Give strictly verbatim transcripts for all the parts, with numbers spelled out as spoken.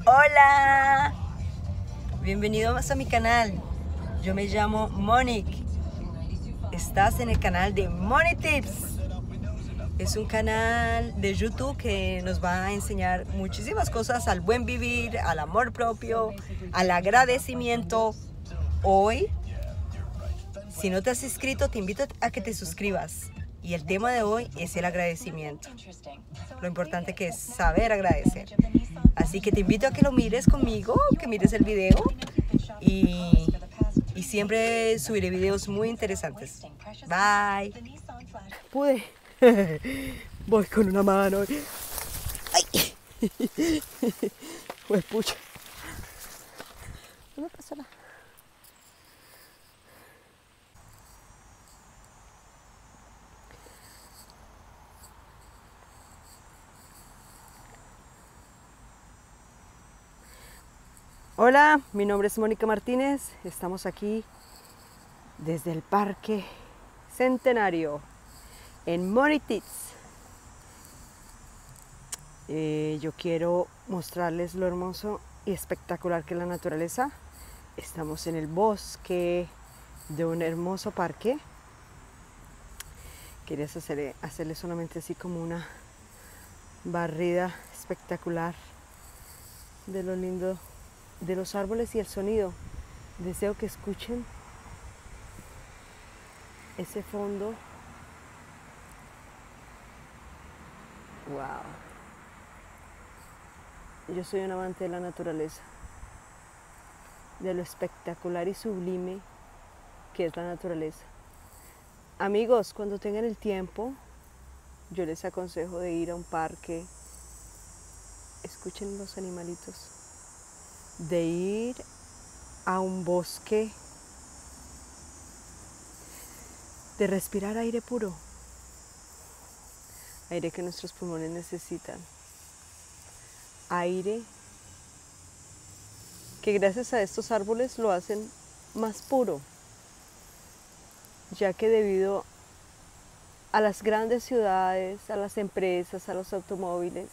Hola, bienvenidos a mi canal. Yo me llamo Monique. Estás en el canal de Money Tips. Es un canal de YouTube que nos va a enseñar muchísimas cosas al buen vivir, al amor propio, al agradecimiento. Hoy, si no te has inscrito, te invito a que te suscribas. Y el tema de hoy es el agradecimiento. Lo importante que es saber agradecer. Así que te invito a que lo mires conmigo, que mires el video y, y siempre subiré videos muy interesantes. Bye. Pude. Voy con una mano. ¡Ay! Pues pucha. No me pasa nada. Hola, mi nombre es Mónica Martínez. Estamos aquí desde el Parque Centenario en Money Tips. Eh, yo quiero mostrarles lo hermoso y espectacular que es la naturaleza. Estamos en el bosque de un hermoso parque. Quería hacer, hacerle solamente así como una barrida espectacular de lo lindo de los árboles y el sonido. Deseo que escuchen ese fondo. Wow. Yo soy un amante de la naturaleza, de lo espectacular y sublime que es la naturaleza. Amigos, cuando tengan el tiempo, yo les aconsejo de ir a un parque, escuchen los animalitos, de ir a un bosque, de respirar aire puro, aire que nuestros pulmones necesitan, aire que gracias a estos árboles lo hacen más puro, ya que debido a las grandes ciudades, a las empresas, a los automóviles,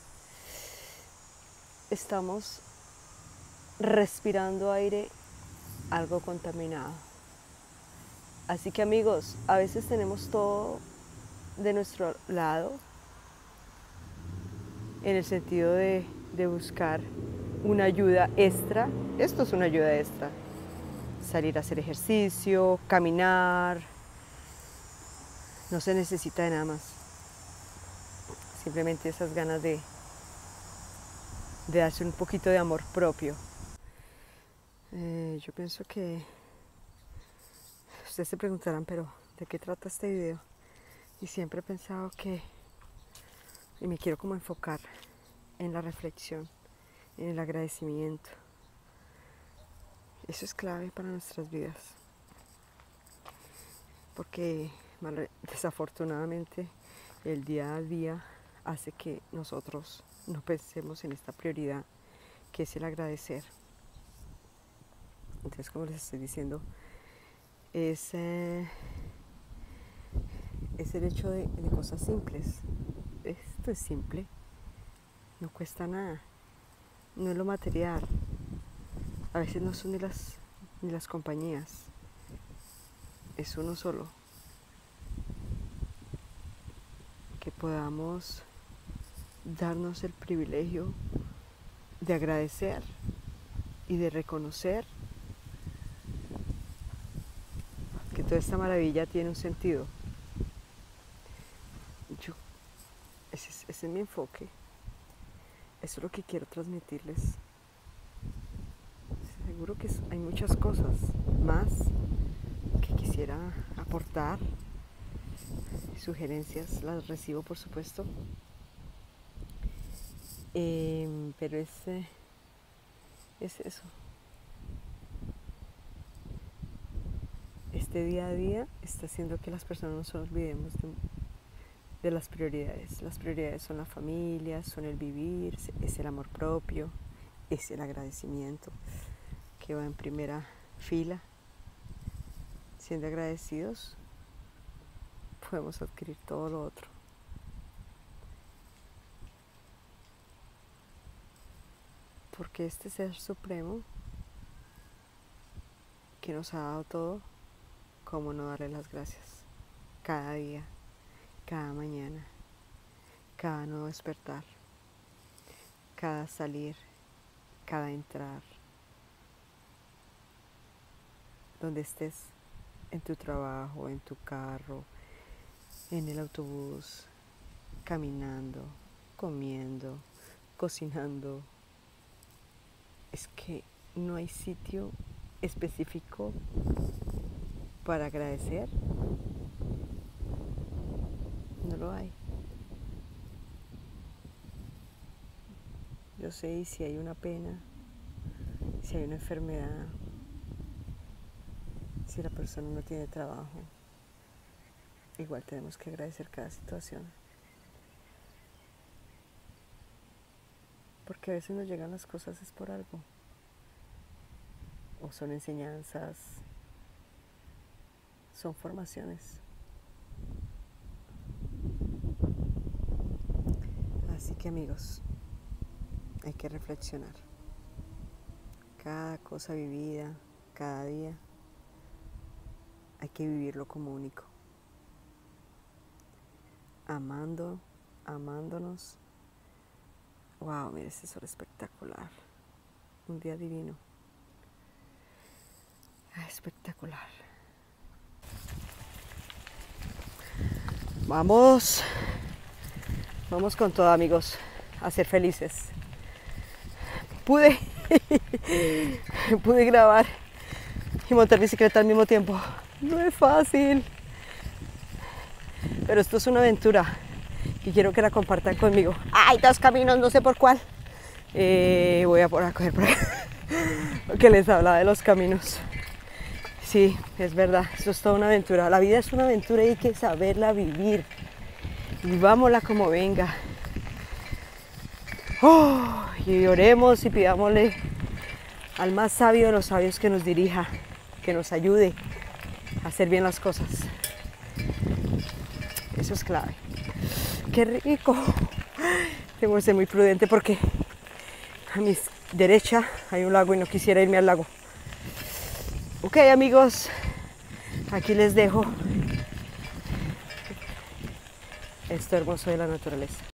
estamos respirando aire algo contaminado. Así que amigos, a veces tenemos todo de nuestro lado, en el sentido de, de buscar una ayuda extra. Esto es una ayuda extra. Salir a hacer ejercicio, caminar. No se necesita de nada más. Simplemente esas ganas de, de darse un poquito de amor propio. Eh, yo pienso que ustedes se preguntarán, pero ¿de qué trata este video? Y siempre he pensado que, y me quiero como enfocar en la reflexión, en el agradecimiento. Eso es clave para nuestras vidas. Porque desafortunadamente el día a día hace que nosotros no pensemos en esta prioridad que es el agradecer. Entonces, como les estoy diciendo, es, eh, es el hecho de, de cosas simples. Esto es simple, no cuesta nada, no es lo material. A veces no son ni las, ni las compañías, es uno solo. Que podamos darnos el privilegio de agradecer y de reconocer que toda esta maravilla tiene un sentido. Yo, ese, es, ese es mi enfoque, eso es lo que quiero transmitirles. Seguro que hay muchas cosas más que quisiera aportar, sugerencias las recibo por supuesto, eh, pero es, eh, es eso. Este día a día está haciendo que las personas no nos olvidemos de, de las prioridades. Las prioridades son la familia, son el vivir, es el amor propio, es el agradecimiento, que va en primera fila. Siendo agradecidos, podemos adquirir todo lo otro. Porque este Ser Supremo que nos ha dado todo, ¿cómo no darle las gracias? Cada día, cada mañana, cada nuevo despertar, cada salir, cada entrar, donde estés, en tu trabajo, en tu carro, en el autobús, caminando, comiendo, cocinando. Es que no hay sitio específico para agradecer. No lo hay. Yo sé si hay una pena, si hay una enfermedad, si la persona no tiene trabajo, igual tenemos que agradecer cada situación. Porque a veces nos llegan las cosas es por algo. O son enseñanzas, son formaciones. Así que amigos, hay que reflexionar. Cada cosa vivida, cada día, hay que vivirlo como único. Amando, amándonos. Wow, mira este sol espectacular. Un día divino. Ah, espectacular. Vamos, vamos con todo, amigos, a ser felices. Pude, pude grabar y montar bicicleta al mismo tiempo. No es fácil, pero esto es una aventura y quiero que la compartan conmigo. Hay dos caminos, no sé por cuál. Eh, voy a, por a coger por acá, porque les hablaba de los caminos. Sí, es verdad, esto es toda una aventura. La vida es una aventura y hay que saberla vivir. Vivámosla como venga. Oh, y oremos y pidámosle al más sabio de los sabios que nos dirija, que nos ayude a hacer bien las cosas. Eso es clave. ¡Qué rico! Tengo que ser muy prudente porque a mi derecha hay un lago y no quisiera irme al lago. Ok, amigos, aquí les dejo esto hermoso de la naturaleza.